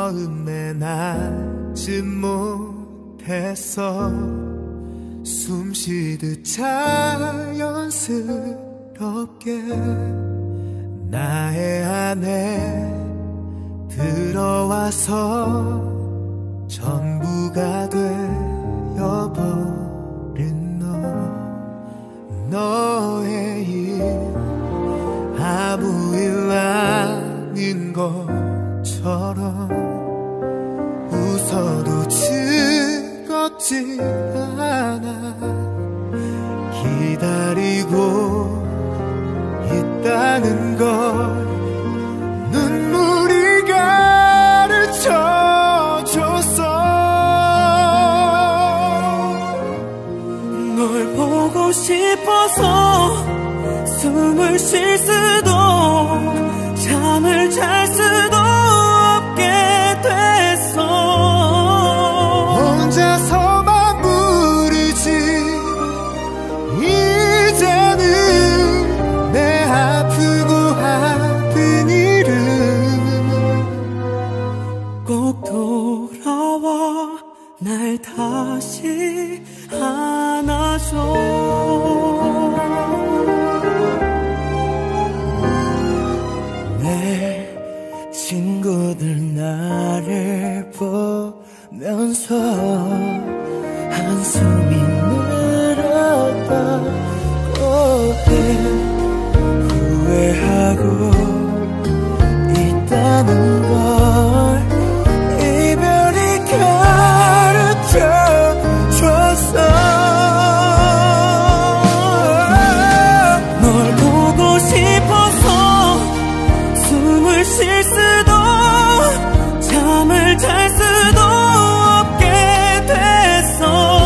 처음에 낳지 못했어. 숨쉬듯 자연스럽게 나의 안에 들어와서 전부가 되어버린 너의 일 아무 일 아닌 것처럼 웃어도 즐겁지 않아. 기다리고 있다는 걸 눈물이 가르쳐줬어. 널 보고 싶어서 숨을 쉴 수도 잠을 잘 수도 없게 됐어. 혼자서만 부르지 이제는 내 아프고 아픈 이름 꼭 돌아와 날 다시 안아줘. 내 친구들 나를 보면서 한숨이 늘었다고 해. 후회하고 있다는 걸 이별이 가르쳐줬어. 널 보고 싶어서 숨을 쉴 수도 잠을 잘 수도 없게 됐어.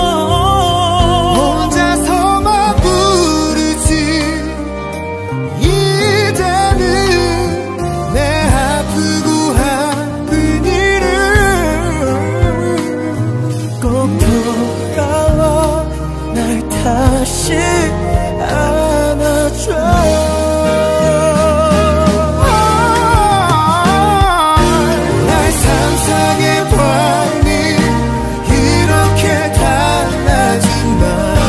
혼자서만 부르지 이제는 내 아프고 아픈 이름 꼭 돌아와 날 다시 안아줘. 날 상상해봤니 이렇게 달라진 나.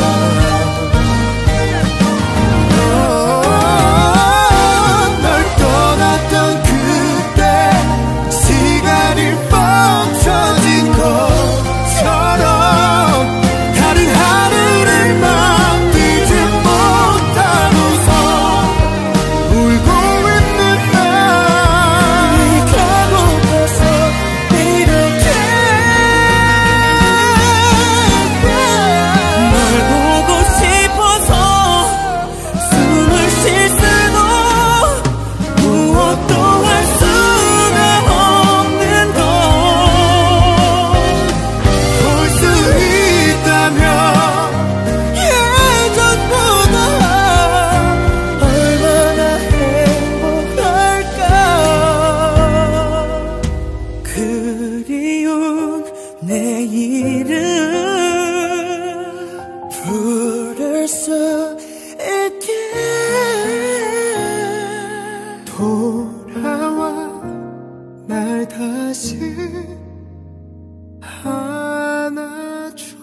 널 떠났던 그때 시간이 멈춰진 것처럼 다른 하루를 만들지 못하고서 울고 있는 날 네가 못봐서 이렇게 널 보고 싶어서 숨을 쉴 수도 무엇도 할 수가 없는 걸 볼 수 있다면 예전보다 얼마나 행복할까. 그리운 내 이름 부를 수 있게 돌아와 날 다시 안아줘.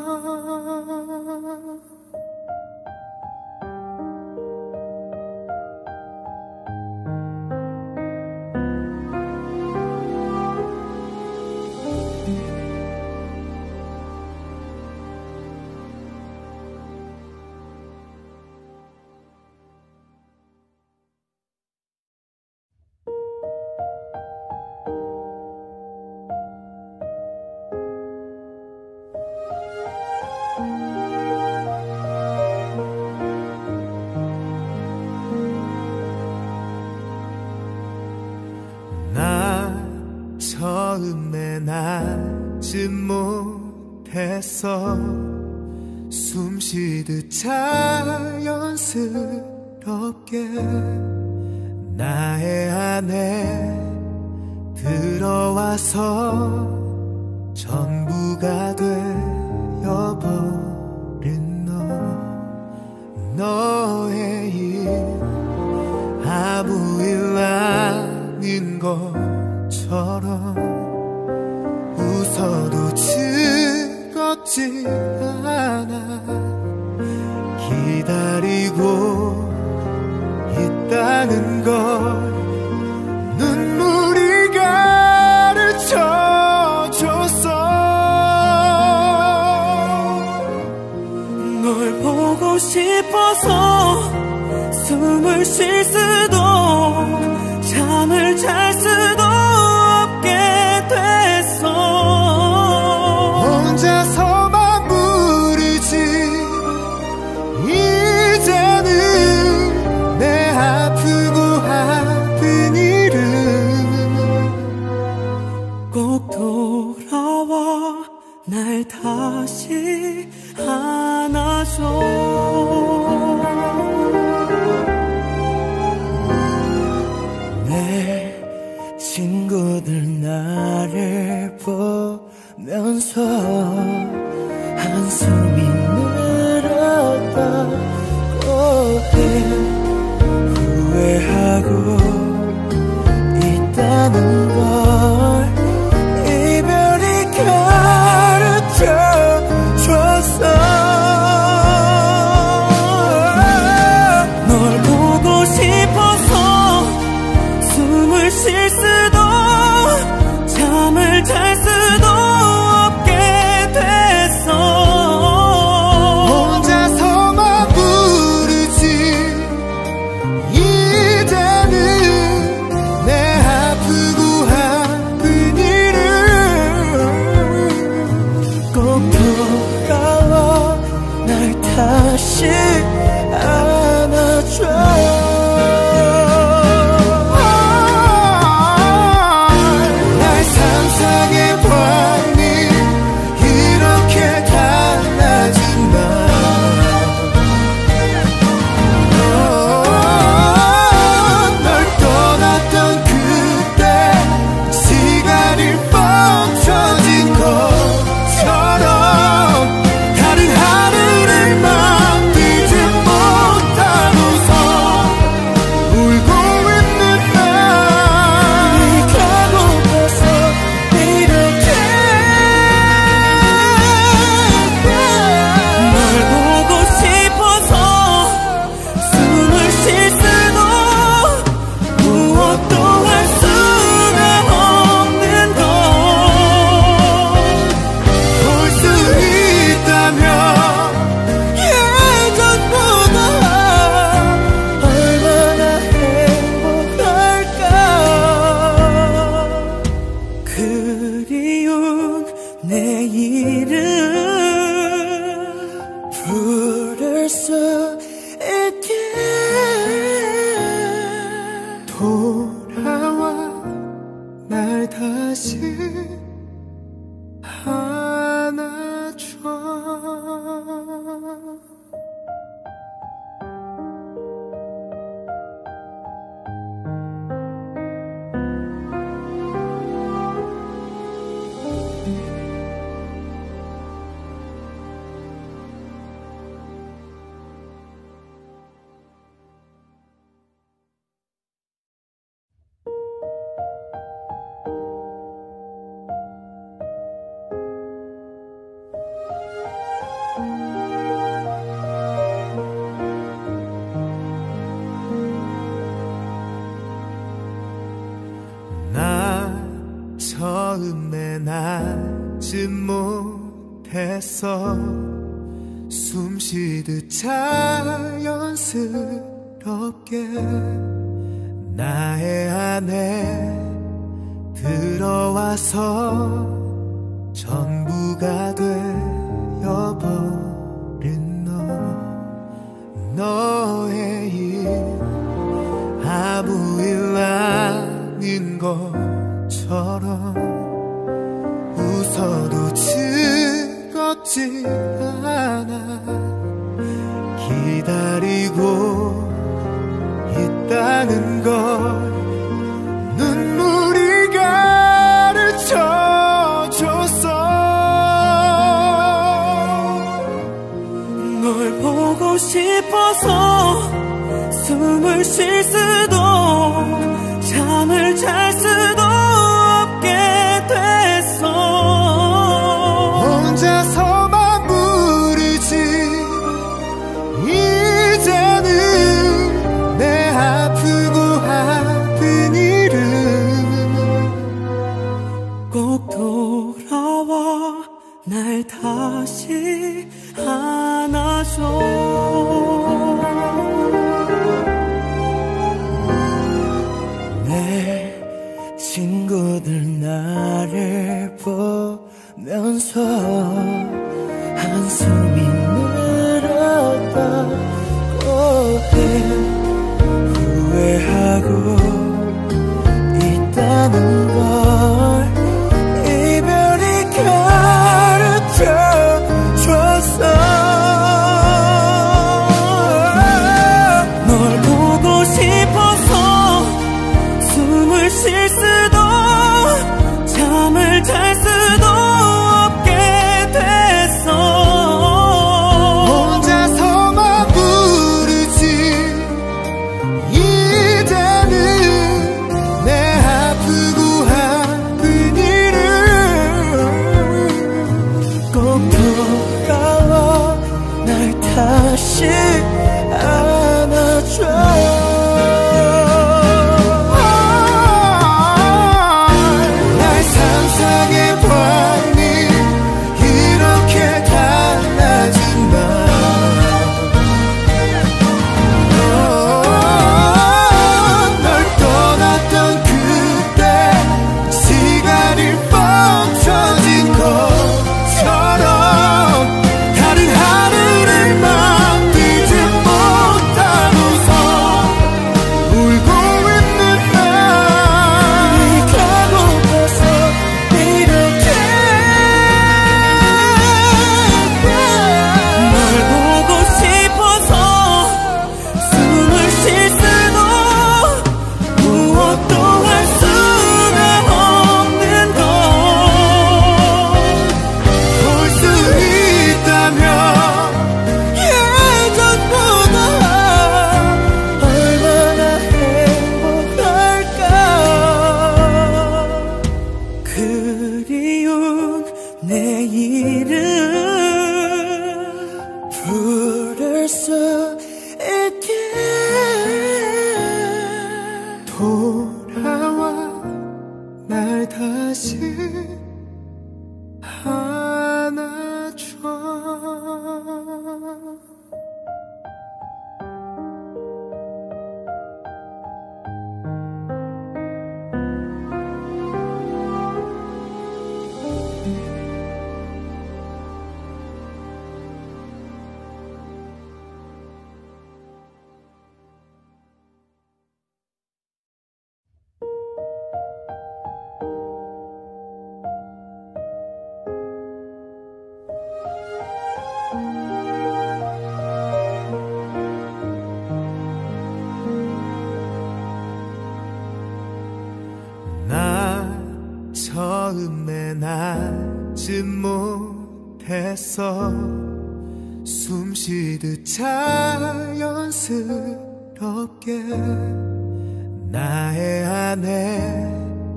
나 처음에 낳지 못했어. 숨쉬듯 자연스럽게 나의 안에 들어와서 전부가 되어버린 너의 일 아무 일 아닌 것처럼 즐겁지 않아. 기다리고 있다는 걸 눈물이 가르쳐줬어. 널 보고 싶어서 숨을 쉴 수도 잠을 잘 수도 없게 됐어. 혼자서만 부르지 이제는 내 아프고 아픈 이름 꼭 돌아와 날 다시 안아줘. 내 친구들 나를 보면서 한숨이 늘었다고 해. 후회하고 있다는 걸 이별이 가르쳐줬어. 널 보고 싶어서 숨을 쉴 수도 잠을 잘 수도 없게 됐어. 혼자서만 부르지 이제는 내 아프고 아픈 이름 꼭 돌아와 날 다시 안아줘. 날 상상해봤니 이렇게 달라진 날. 널 떠났던 그때 시간이 멈춰진 것처럼 다른 하루를 만들지 못하고서 울고 있는 날. 네가 고파서 이렇게 널 보고 싶어서 숨을 쉴 수도 무엇도 할 수가 없는 걸 볼 수 있다면 예전보다 얼마나 행복할까. 그리운 내 이름 부를 수 있게 돌아와 날 다시 안아줘. 나 처음에 낳지 못했어. 숨쉬듯 자연스럽게 나의 안에 들어와서 전부가 되어버린 너의 일 아무 일 아닌 것처럼 웃어도 즐겁지 않아. 기다리고 있다는 걸 눈물이 가르쳐줬어. 널 보고 싶어서 숨을 쉴 수도 잠을 잘 수도 없게 됐어. 혼자서만 내 친구들 나를 보면서 한숨이 늘었다고 해. 후회하고 있다는 걸 이별이 가르쳐줬어. 널 보고 싶어서 숨을 쉴 수도 잠을 잘 수도 없게 됐어. 혼자서만 부르지 이제는 내 아프고 아픈 일을 꼭 돌아와 날 다시 안아줘. 날 상상해봤니 이렇게 달라진 날. 널 떠났던 그때 시간이 멈춰진 것처럼 다른 하루를 만들지 못하고서 울고 있는 날. 네가 고파서 이렇게 널 보고 싶어서 숨을 쉴 수도 무엇도 할 수가 없는 걸. 볼 수 있다면 예전보다 얼마나 행복할까. 그리운 내일을 부를 수 있게 돌아와 날 다시 안아줘. 나 처음에 낳지 못했어. 숨쉬듯 자연스럽게 나의 안에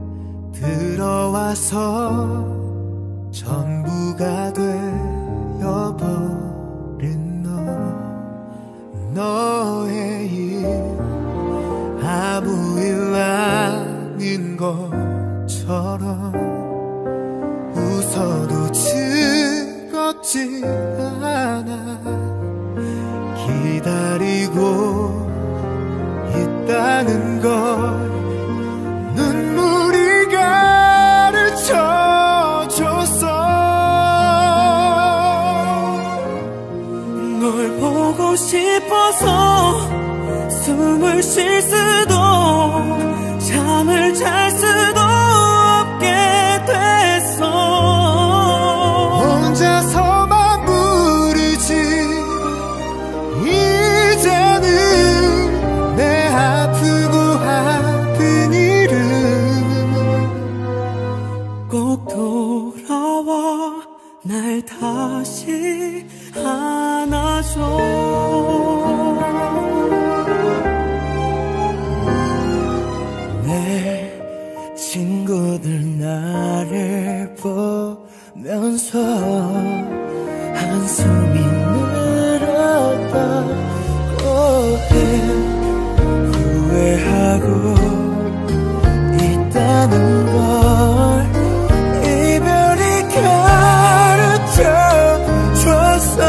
들어와서 전부가 되어버린 너의 일 아무 일 아닌 것처럼 웃어도 즐겁지 않아. 기다리고 있다는 걸 눈물이 가르쳐줬어. 널 보고 싶어서 숨을 쉴 수도 잠을 잘 수도 없게 됐어. 혼자서만 부르지 이제는 내 아프고 아픈 일을 꼭 돌아와 날 다시 안아줘. 내 친구들 나를 보면서 한숨이 늘었다고 해. 후회하고 있다는 걸 이별이 가르쳐줬어.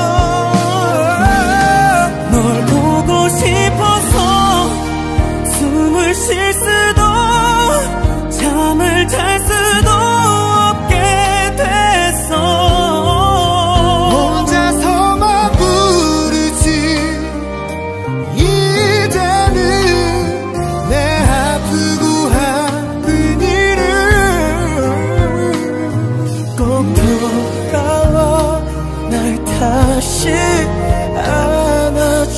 널 보고 싶어서 쉴 수도 잠을 잘 수도 없게 됐어. 혼자서만 부르지 이제는 내 아프고 아픈 일을 꼭 돌아와 날 다시 안아줘.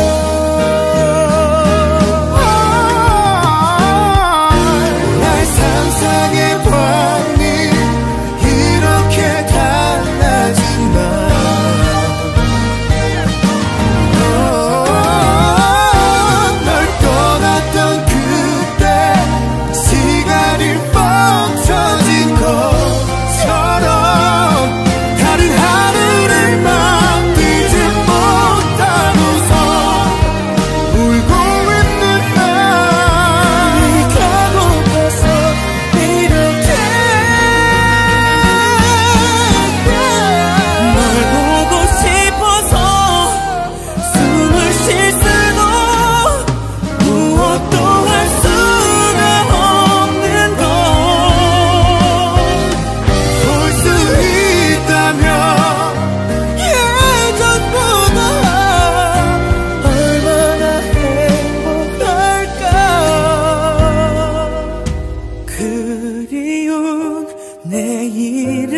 그리운 내 이름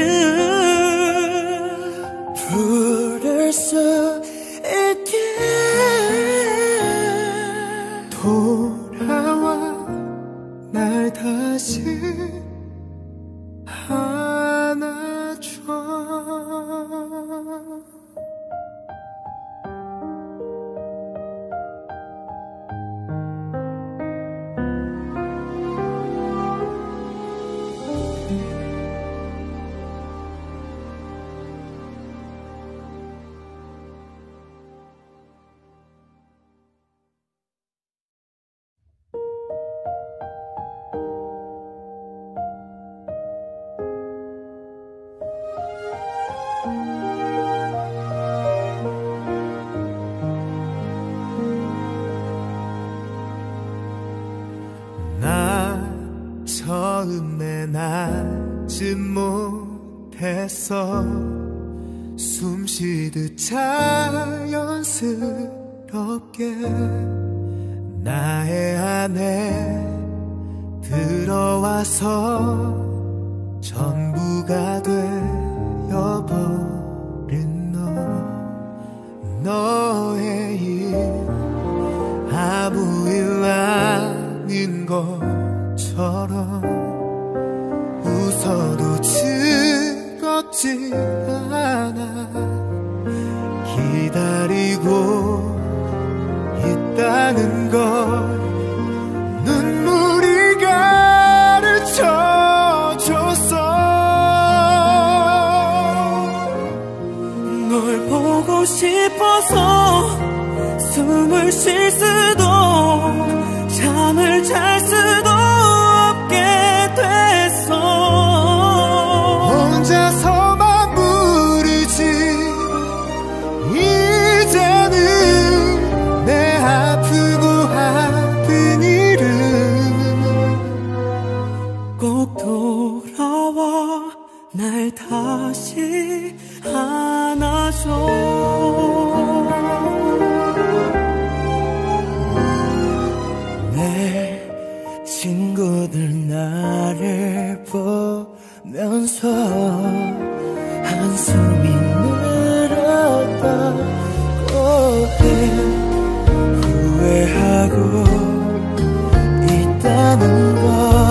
부를 수 있게 돌아와 날 다시 안아줘. 나 처음에 낳지 못했어. 숨쉬듯 자연스럽게 나의 안에 들어와서 전부가 되어버린 너의 일 아무 일 아닌 것처럼 웃어도 즐겁지 않아. 기다리고 있다는 걸 눈물이 가르쳐줬어. 널 보고 싶어서 숨을 쉴 수도 잠을 잘 수도 없게 됐어. 혼자서만 부르지 이제는 내 아프고 아픈 일을 꼭 돌아와 날 다시 안아줘. 친구들 나를 보면서 한숨이 늘었다고 해. 후회하고 있다는 걸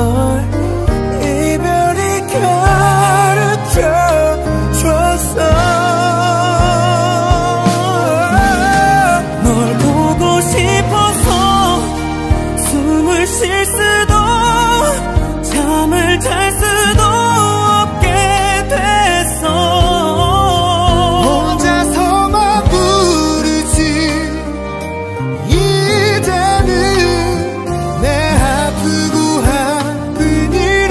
이별이 가르쳐줬어. 널 보고 싶어서 숨을 쉴 수도 잠을 잘 수도 없게 됐어. 혼자서만 부르지 이제는 내 아프고 아픈 일을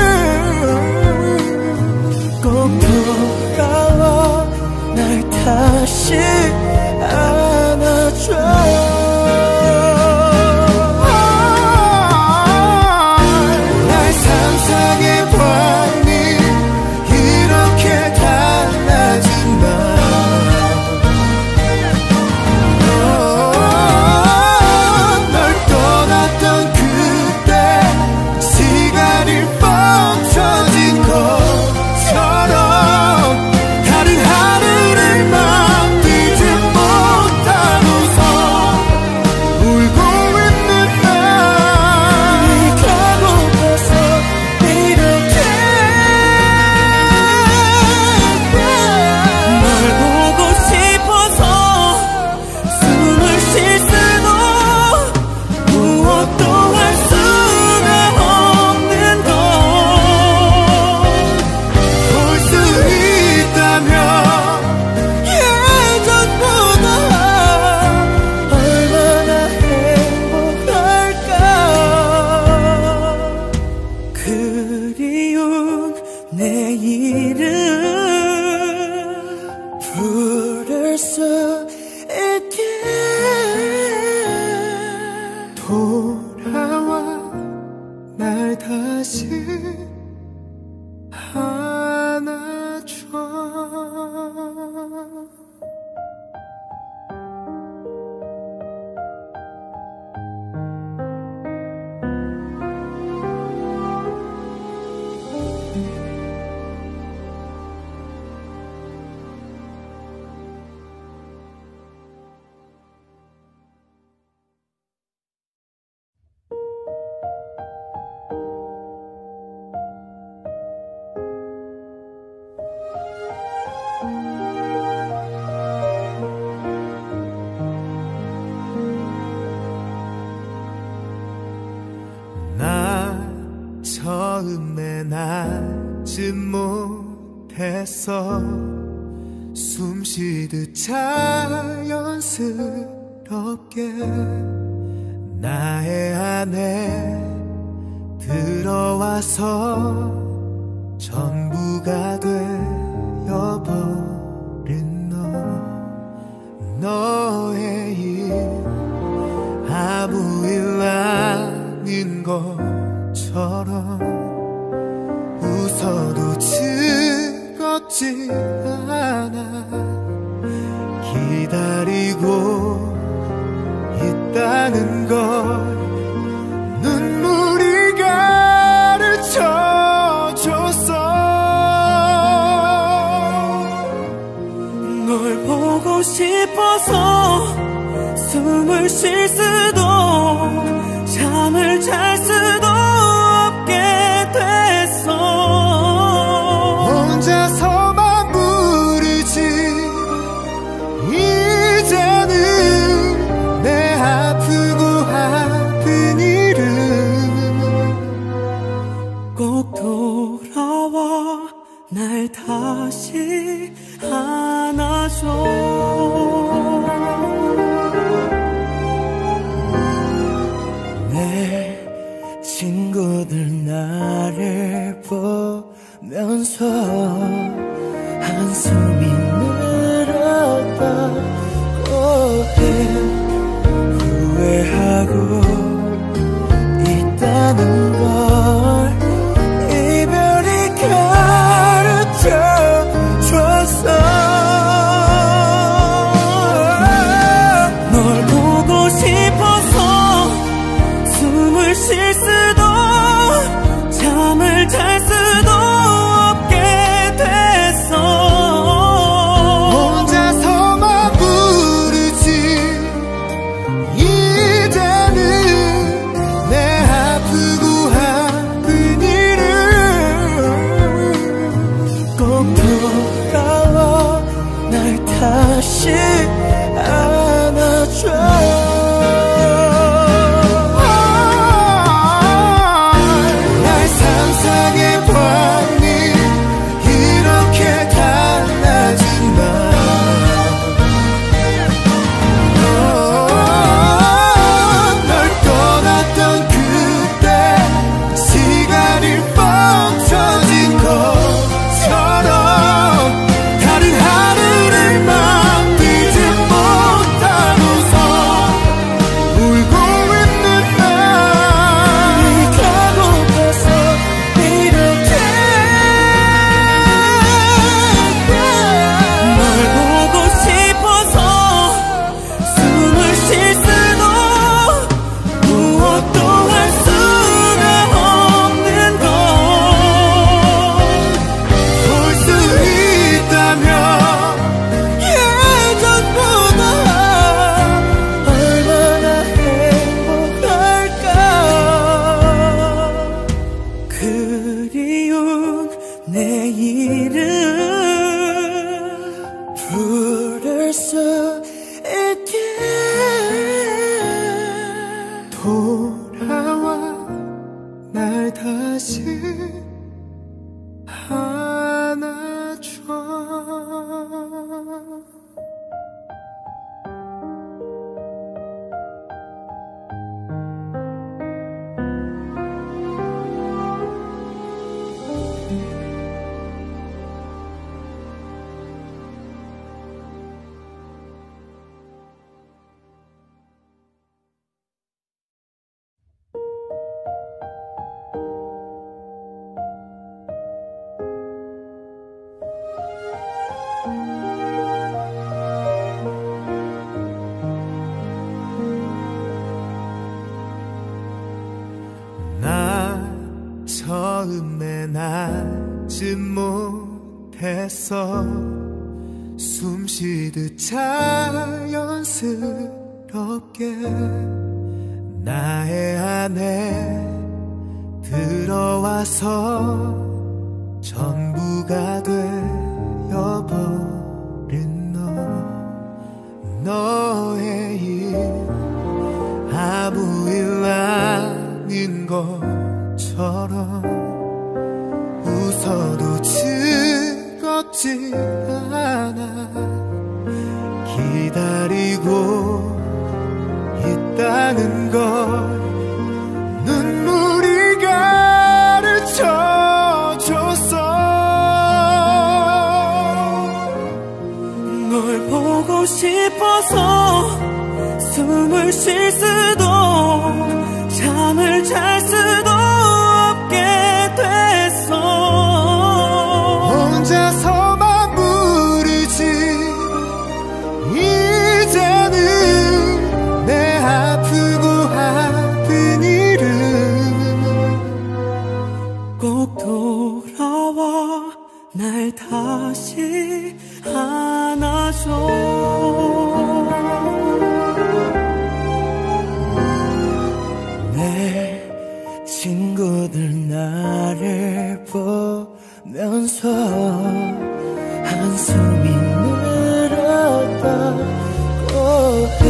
꼭 돌아와 날 다시 안아줘. 돌아와 날 다시 안아줘. 나 처음에 낳지 못했어. 숨쉬듯 자연스럽게 나의 안에 들어와서 전부가 되어버린 너의 일 아무 일 아닌 것처럼 웃어도 즐겁지 않아. 기다리고 있다는 걸 눈물이 가르쳐줬어. 널 보고 싶어서 숨을 쉴 수도 잠을 잘 수도 없게 됐어. 혼자서만 부르지 이제는 내 아프고 아픈 이름 꼭 돌아와 날 다시 안아줘. 친구들 나를 보면서 한숨이 늘었다고 해. 후회하고 있다는 걸 이별이 가르쳐줬어. 널 보고 싶어서 숨을 쉴 수도 잠을 잘 수도 없게 됐어. 혼자서만 부르지 이제는 내 아프고 아픈 이름 꼭 돌아와 날 다시 안아줘. 그리운 내 이름 부를 수 있게 돌아와 날 다시 안아줘. 처음에 낳지 못했어. 숨쉬듯 자연스럽게 나의 안에 들어와서 전부가 되어버린 너의 일 아무 일 아닌 것처럼 웃어도 즐겁지 않아. 기다리고 있다는 걸 눈물이 가르쳐줬어. 널 보고 싶어서 숨을 쉴 수도 잠을 잘 수도 없게 됐어. 혼자서만 부르지 이제는 내 아프고 아픈 이름 꼭 돌아와 날 다시 안아줘. 내 친구들 나를 보면서 한숨이 늘었다고 해.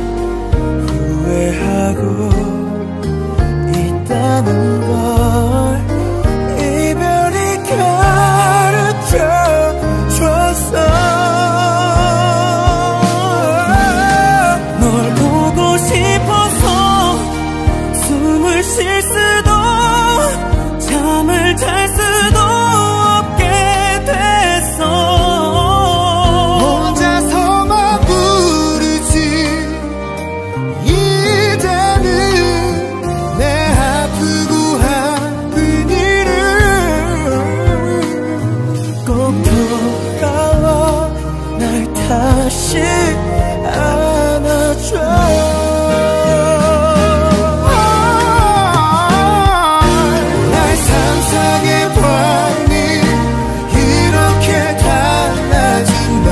후회하고 있다는 걸 이별이 가르쳐줬어. 널 보고 싶어서 숨을 쉴 수도 잠을 잘 수도 없게 됐어. 혼자서만 부르지 이제는 내 아프고 아픈 이름 꼭 돌아와 날 다시 안아줘. 날 상상해봤니 이렇게 달라진 나.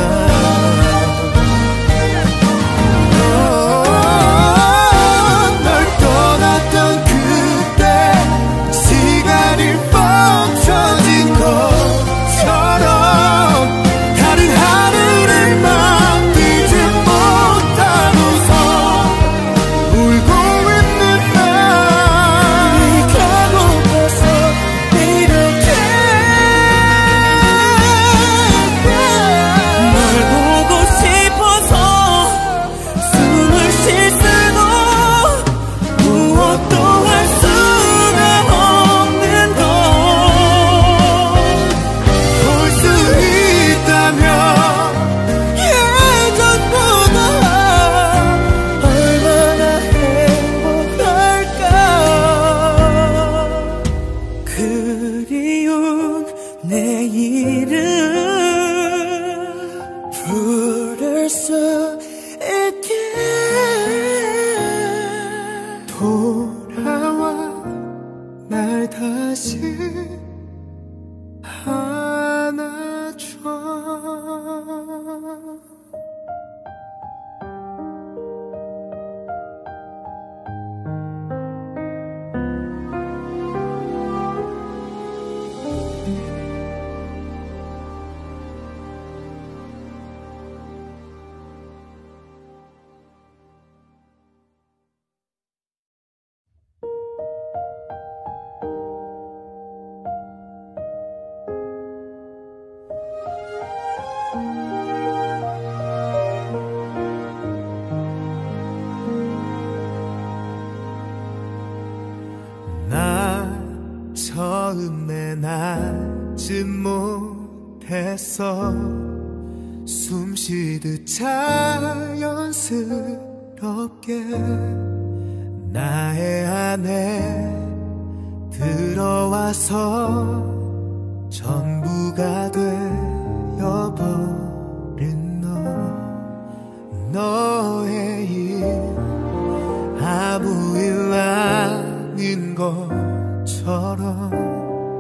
널 떠났던 그때 시간이 멈춰진 것처럼 다른 하늘을 만들지 못하고서 울고 있는 날 가고 봐서 이렇게 널 보고 싶어서 숨을 쉴 수도 무엇도 할 수가 없는 걸 볼 수 있다면 예전보다 얼마나 행복할까. 그리운 내 이름 부를 수 있게 돌아와 날 다시 안아줘. 나 처음에 낳지 못했어. 숨쉬듯 자연스럽게 나의 안에 들어와서 전부가 되어버린 너의 일 아무 일 아닌 것처럼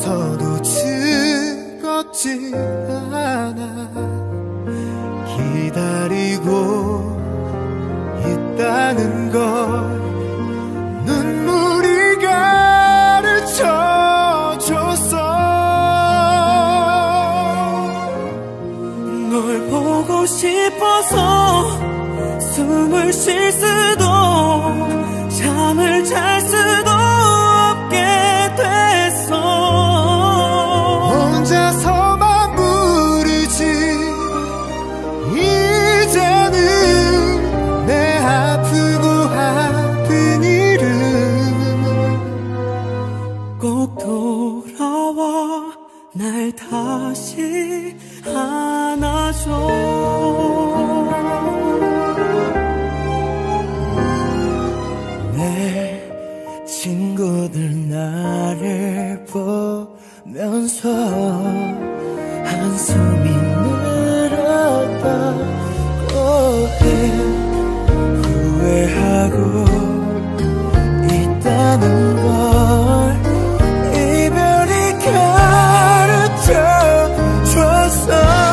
웃어도 즐겁지 않아. 기다리고 있다는 걸 눈물이 가르쳐줬어. 널 보고 싶어서 숨을 쉴 수도 잠을 잘 수도 없게 됐어. 혼자서만 부르지 이제는 내 아프고 아픈 이름 꼭 돌아와 날 다시 안아줘. 내 친구들 나를 보면서 한숨이 늘었다고 해. 후회하고 있다는 걸 이별이 가르쳐줬어.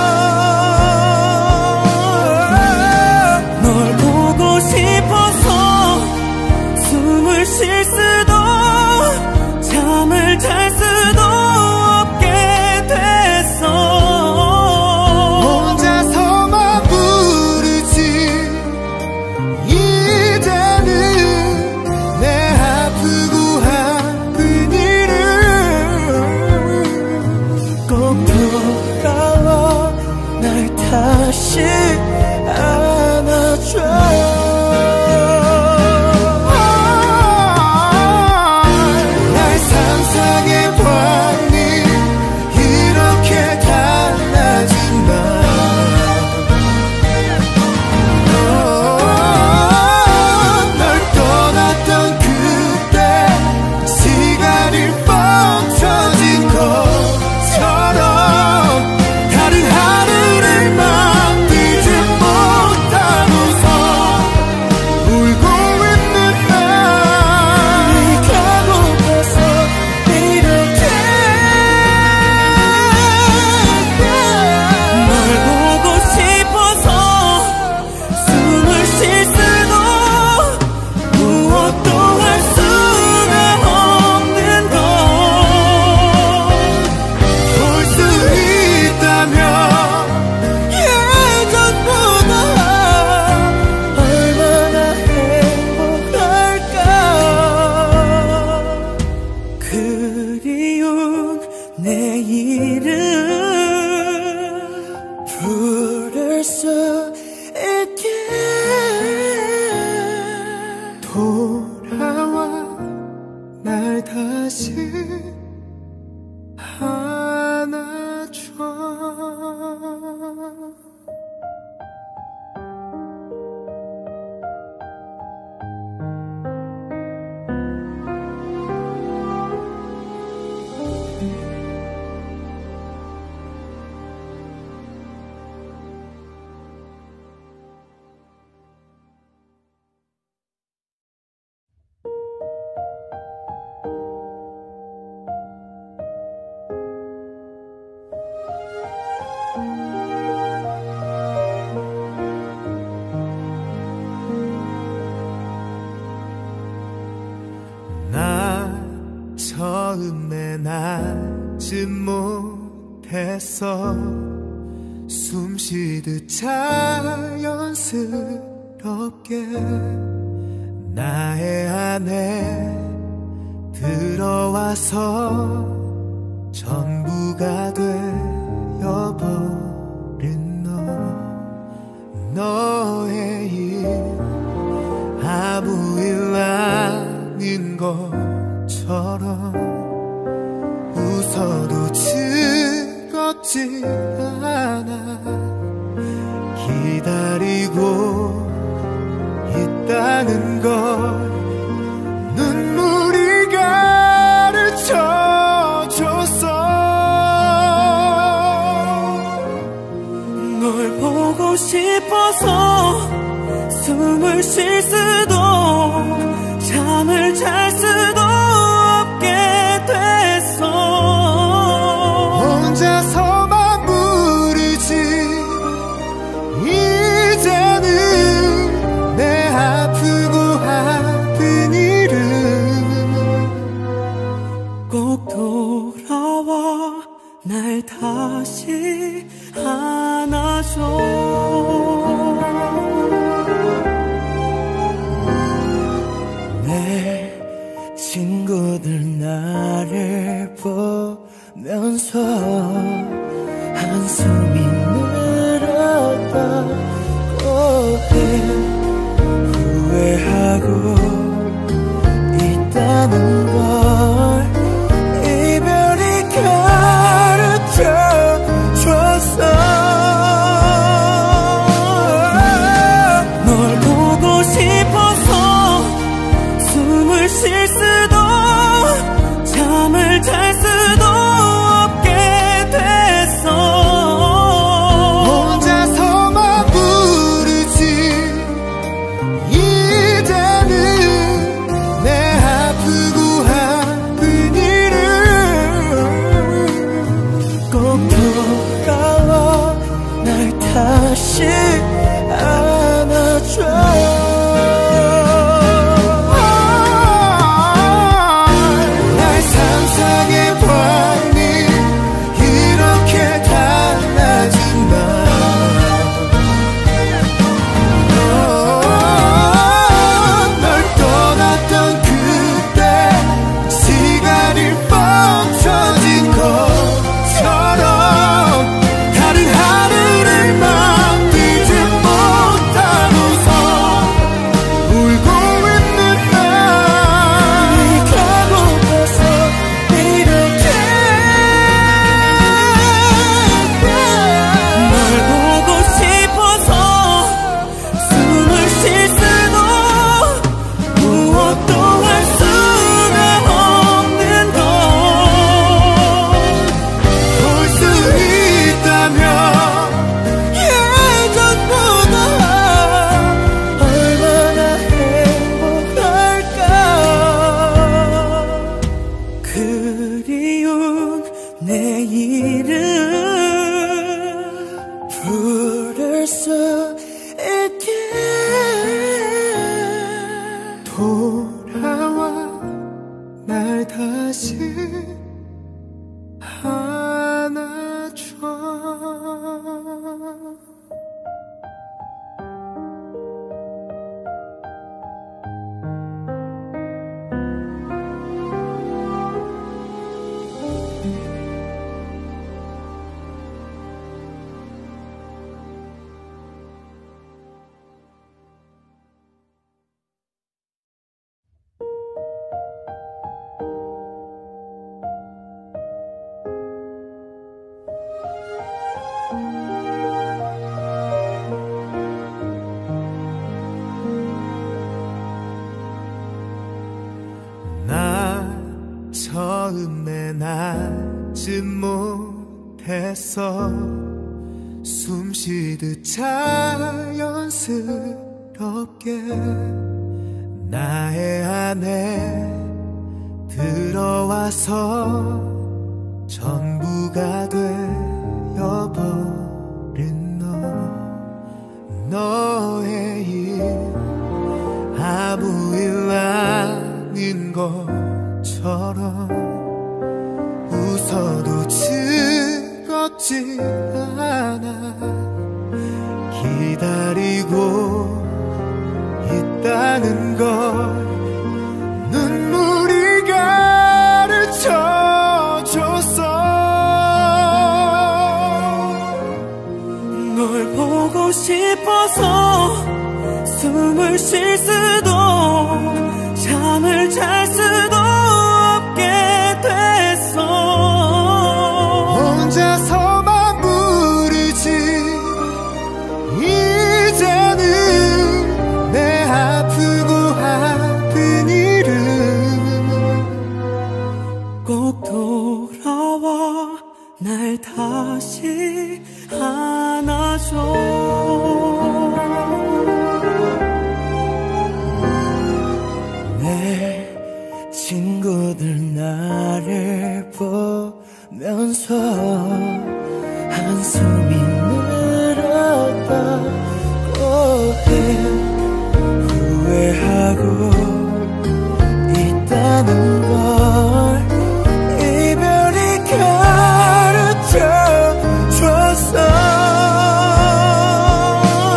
널 보고 싶어서 숨을 쉴 수도 잠을 잘 수도 없게 됐어. 혼자서만 부르지 이제는 내 아프고 아픈 이름 꼭 돌아와 날 다시 안아줘. 날 상상해봤니 이렇게 달라진 날. 널 떠났던 그때 시간이 멈춰진 것처럼 다른 하루를 만들지 못하고서 울고 있는 날. 네가 못해서 이렇게 널 보고 싶어서 숨을 쉴 수도 무엇도 할 수가 없는 걸 볼 수 있다면 예전보다 얼마나 행복할까. 그리운 내 이름 부를 수 있게 돌아와 날 다시 안아줘. 나 처음에 낳지 못했어. 숨쉬듯 자연스럽게 나의 안에 들어와서 전부가 되어버린 너의 일 아무 일 아닌 것처럼 웃어도 즐겁지 않아. 기다리고 있다는 걸 눈물이 가르쳐줬어. 널 보고 싶어서 숨을 쉴 수도 잠을 잘 수도 없게 됐어. 친구들 나를 보면서 한숨이 늘었다고 해. 후회하고 있다는 걸 이별이 가르쳐줬어. 널 보고 싶어서 숨을 쉴 수도 잠을 잘 수도 없게 됐어. 혼자서만 부르지 이제는 내 아프고 아픈 일을 꼭 돌아와 날 다시 안아줘. 날 상상해봤니 이렇게 달라진 나. 널 떠났던 그때 시간이 멈춰진 것처럼 다른 하루를 만들지 못하고서 울고 있는 날. 네가 고파서 이렇게 널 보고 싶어서 숨을 쉴 수도 무엇도 할 수가 없는 걸. 볼 수 있다면 예전보다 얼마나 행복할까. 그리운 내일을 부를 수 있게 돌아와 날 다시 안아줘. 나 처음에 낳지 못했어. 숨쉬듯 자연스럽게 나의 안에 들어와서 전부가 되어버린 너의 일 아무 일 아닌 것처럼 웃어도 즐겁지 않아. 기다리고 있다는 걸 눈물이 가르쳐줬어. 널 보고 싶어서 숨을 쉴 수도 잠을 잘 수도 없게 됐어. 혼자서만 부르지 이제는 내 아프고 아픈 일을 꼭 돌아와 날 다시 안아줘. 내 친구들 나를 보면서 한숨이 늘었다고 해. 후회하고 있다는 걸 이별이 가르쳐줬어.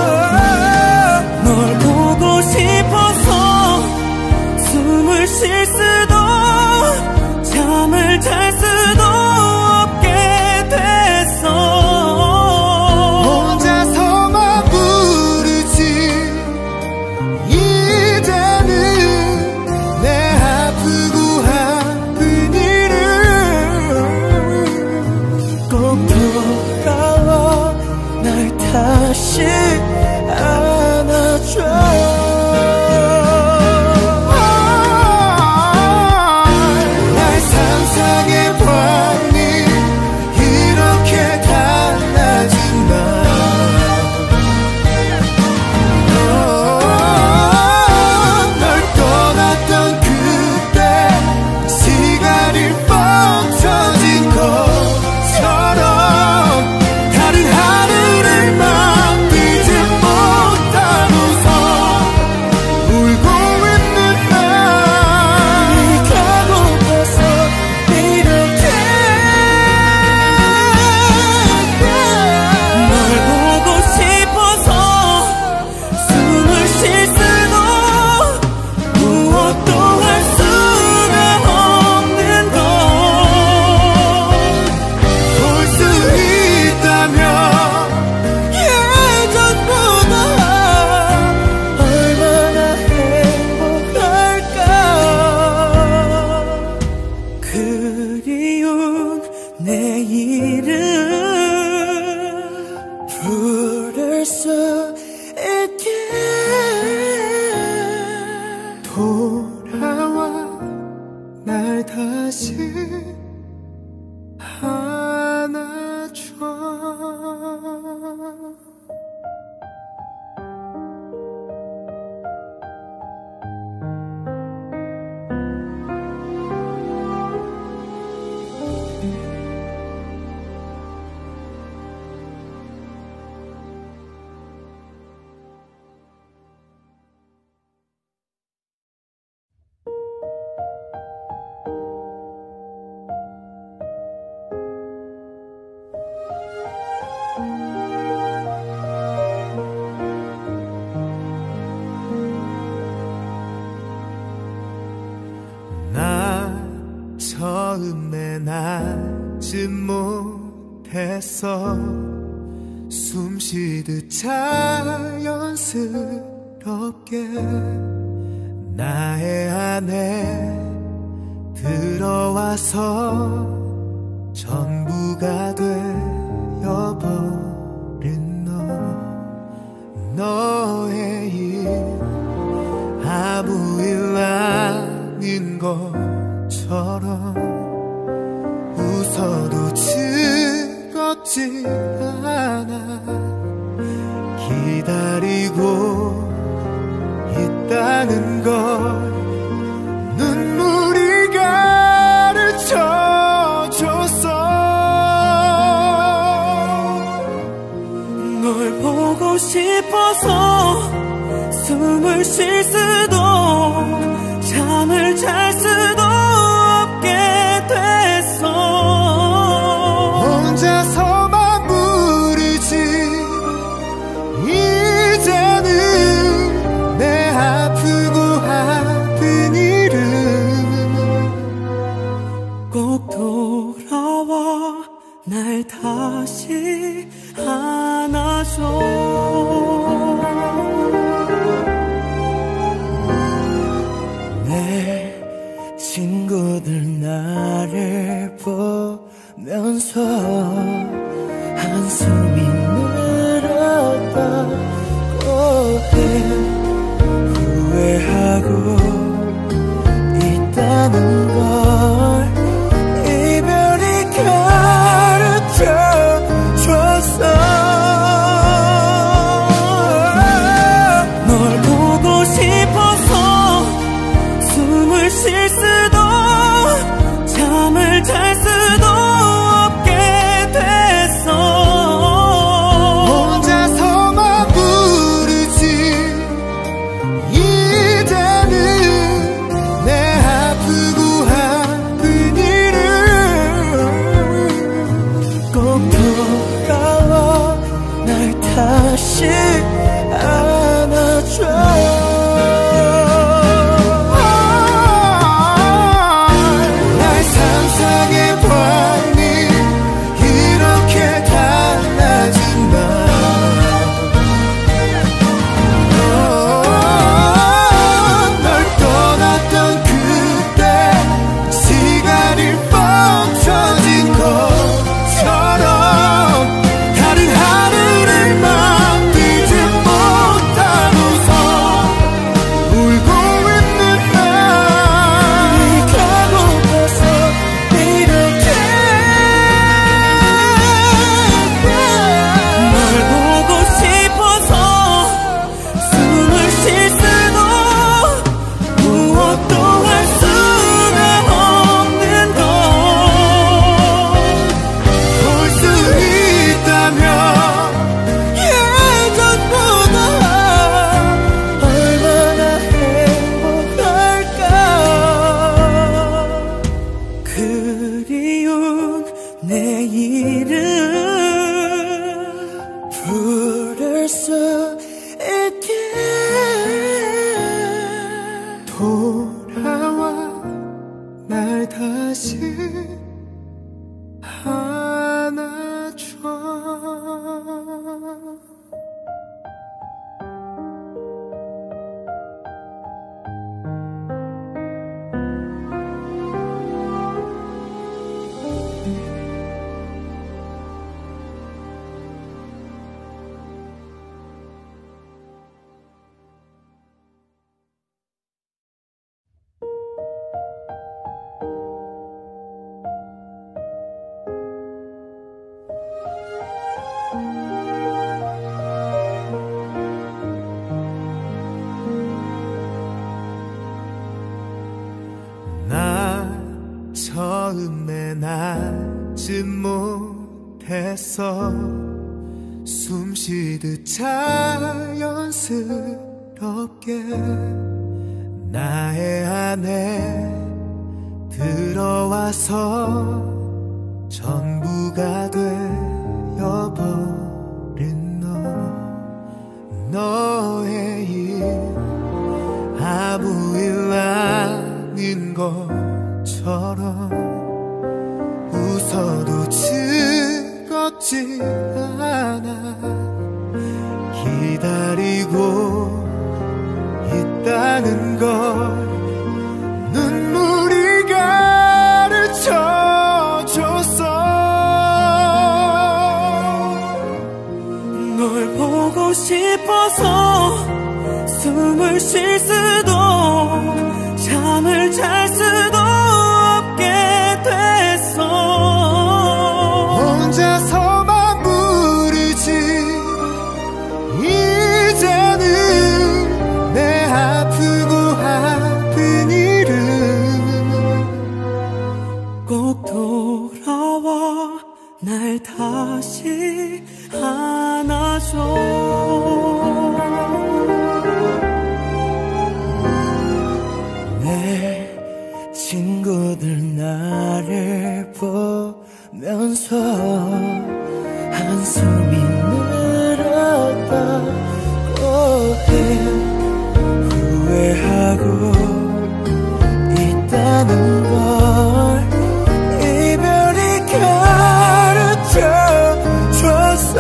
널 보고 싶어서 숨을 쉴 수도 잠을 잘 수도 없게 됐어. 혼자서만 부르지 이제는 내 아프고 아픈 일을 꼭 돌아와 날 다시 안아줘. 날 상상해봤니 이렇게 달라진 나. 널 떠났던 그때 시간이 멈춰진 것처럼 다른 하루를 만들지 못하고서 울고 있는 날. 네가 고파서 이렇게 널 보고 싶어서 숨을 쉴 수도 무엇도 할 수가 없는 걸. 볼 수 있다면 예전보다 얼마나 행복할까. 그리운 내 이름 부를 수 있게 돌아와 날 다시 안아줘. 나 처음에 낳지 못했어. 숨쉬듯 자연스럽게 나의 안에 들어와서 전부가 되어버린 너의 일 아무 일 아닌 것처럼 웃어도 즐겁지 않아. 기다리고 있다는 걸 눈물이 가르쳐줬어. 널 보고 싶어서 숨을 쉴 수도 잠을 잘 수도 없게 됐어. 혼자서만 부르지 이제는 내 아프고 아픈 이름 꼭 돌아와 날 다시 안아줘. 내 친구들 나를 보면서 한숨이 늘었다고 해. 후회하고 있다는 걸 이별이 가르쳐줬어. 널 보고 싶어서 숨을 쉴 수도 잠을 잘 수도 없게 됐어. 혼자서만 부르지 이제는 내 아프고 아픈 이름 꼭 돌아와 날 다시 안아줘. 날 다시 안아줘. 나 처음에 낳지 못했어. 숨쉬듯 자연스럽게 나의 안에 들어와서 전부가 되어버린 너의 일 아무 일 아닌 것처럼 웃어도 즐겁지 않아. 기다리고 있다는 걸 눈물이 가르쳐줬어. 널 보고 싶어서 숨을 쉴 수도 잠을 잘 수도 없게 됐어. 혼자서만 부르지 이제는 내 아프고 아픈 이름 꼭 돌아와 날 다시 안아줘. 친구들 나를 보면서 한숨이 늘었다고 해. 후회하고 있다는 걸 이별이 가르쳐줬어.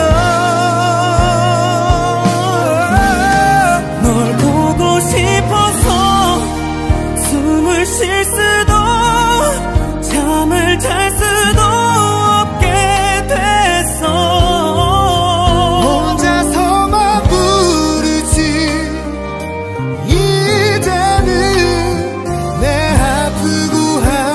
널 보고 싶어서 숨을 쉴 수도 잠을 잘 수도 없게 됐어. 혼자서만 부르지 이제는 내 아프고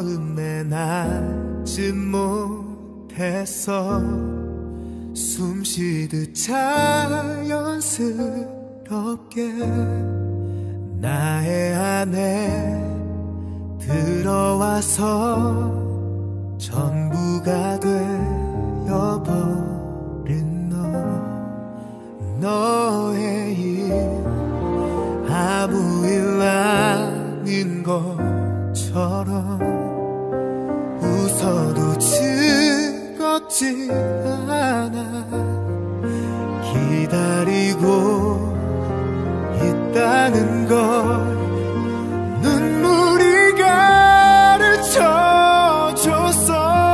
처음에 낳지 못했어. 숨쉬듯 자연스럽게 나의 안에 들어와서 전부가 되어버린 너의 일 아무 일 아닌 것처럼 웃어도 즐겁지 않아. 기다리고 있다는 걸 눈물이 가르쳐줬어.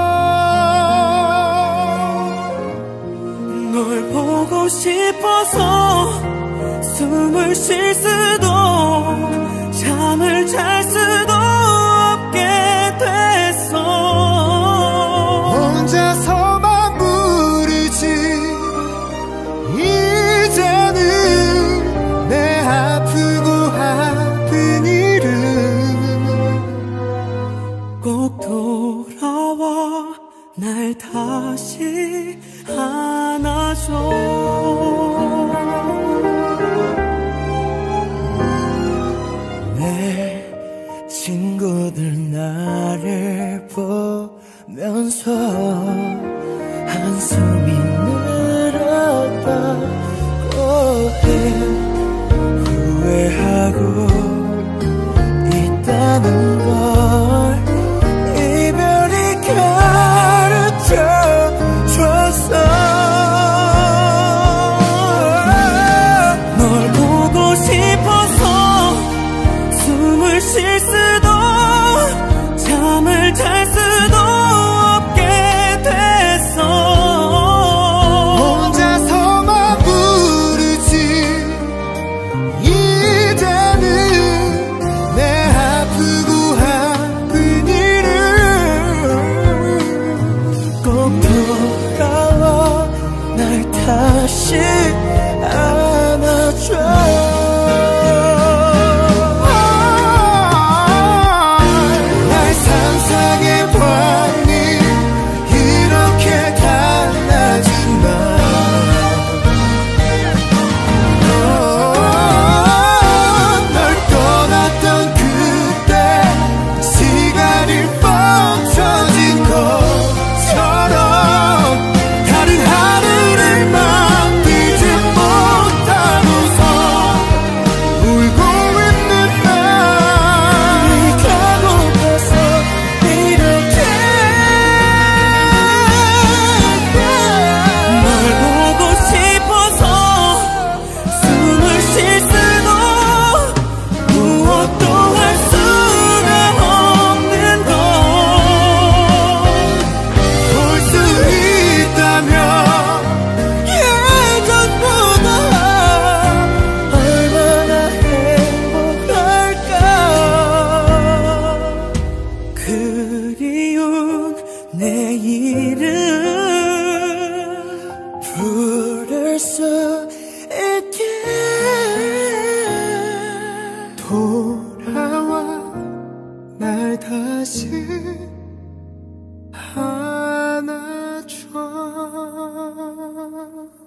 널 보고 싶어서 숨을 쉴 수도 잠을 잘 수도 없게 됐어. 혼자서만 부르지 이제는 내 아프고 아픈 이름 꼭 돌아와 날 다시 안아줘. 내 친구들 나를 보면서 한숨이 늘었다고 해. 후회하고 있다는 걸 이별이 가르쳐줬어. 널 보고 싶어서 숨을 쉴 수도 잠을 잘 수도 없게 됐어. 혼자서만 부르지 이제는 내 아프고 아픈 이름 꼭 돌아와 날 다시 안아줘. 날 상상해봤니 이렇게 달라진 나. 널 떠났던 그때 시간이 멈춰진 것처럼 다른 하루를 만들지 못하고서 울고 있는 날 네가 못해서 이렇게 널 보고 싶어서 숨을 쉴 수도 무엇도 할 수가 없는 걸 볼 수 있다면 예전보다 얼마나 행복할까. 그리운 내 이름 부를 수 있게 돌아와 날 다시 안아줘.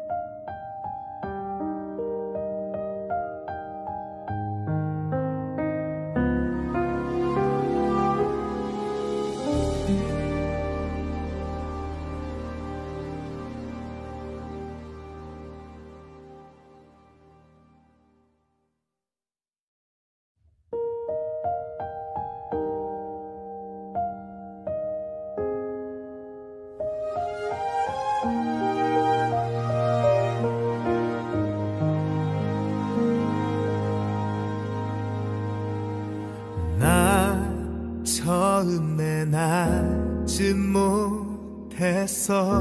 나 처음에 낳지 못했어.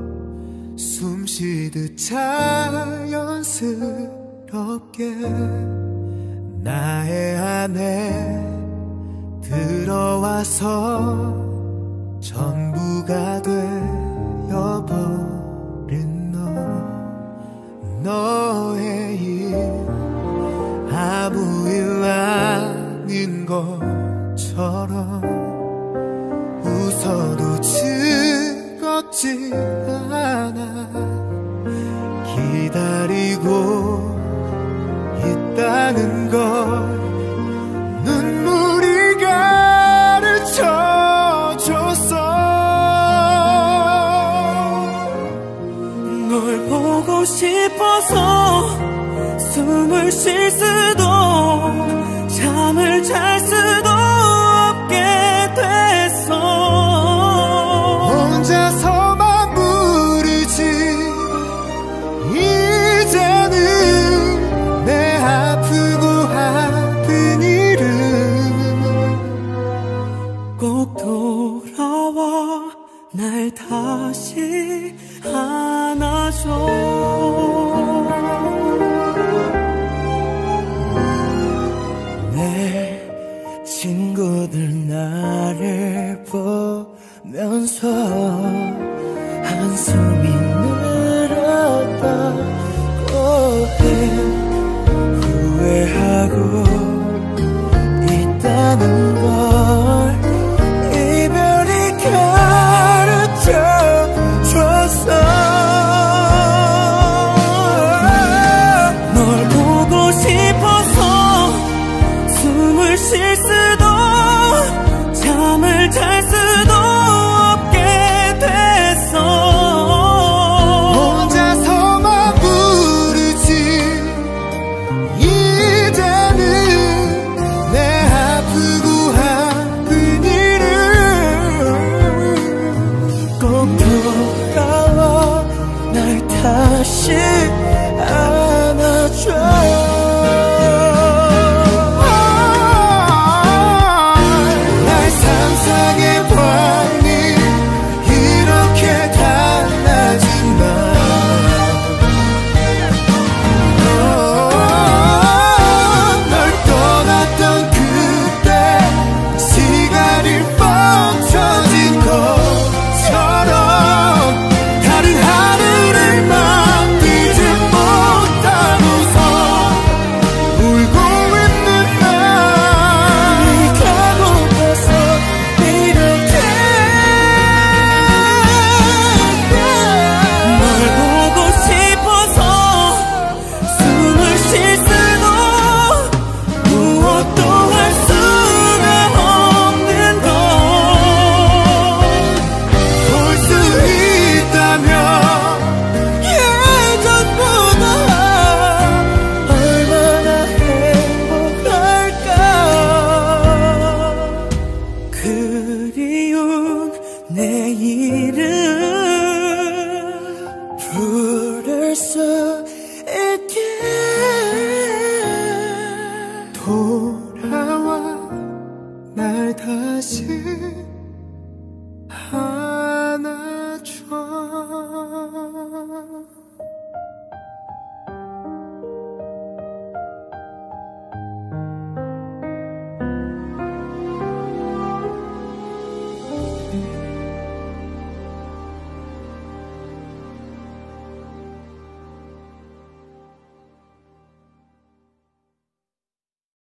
숨쉬듯 자연스럽게 나의 안에 들어와서 전부가 되어버린 너의 일 아무 일 아닌 것처럼 서도 즐겁지 않아. 기다리고 있다는 걸 눈물이 가르쳐줬어. 널 보고 싶어서 숨을 쉴 수도 잠을 잘 수도 없게 됐어. 혼자서만 부르지 이제는 내 아프고 아픈 이름. 꼭 돌아와 날 다시 안아줘. 내 친구들 나를 보면서 한숨이 늘었다고 해. 후회하고 있다는 걸 이별이 가르쳐줬어. 널 보고 싶어서 숨을 쉴 수도 잠을 잘 수도 없게 됐어. 혼자서만 부르지 이제는 내 아프고 아픈 이름. 꼭 돌아와 날 다시 안아줘. 날 상상해봤니 이렇게 달라진 날. 널 떠났던 그때 시간이 멈춰진 것처럼 다른 하루를 만들지 못하고서 울고 있는 날. 네가 고파서 이렇게 널 보고 싶어서 숨을 쉴 수도 무엇도 할 수가 없는 걸. 볼 수 있다면 예전보다 얼마나 행복할까. 그리운 내 이름 부를 수 있게 돌아와 날 다시